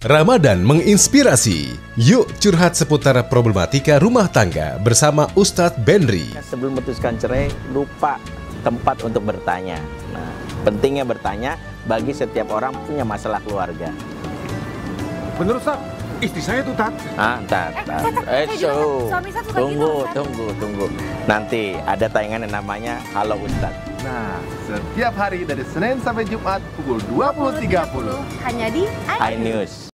Ramadan menginspirasi. Yuk curhat seputar problematika rumah tangga bersama Ustadz Benri. Sebelum memutuskan cerai, lupa tempat untuk bertanya. Nah, pentingnya bertanya bagi setiap orang punya masalah keluarga. Bener Ustaz, istri saya tuh Tat. Ntar. Suami saya suka gitu, Ustaz. Tunggu. Nanti ada tayangan yang namanya Halo Ustadz. Nah, setiap hari dari Senin sampai Jumat pukul 20.30 hanya di iNews.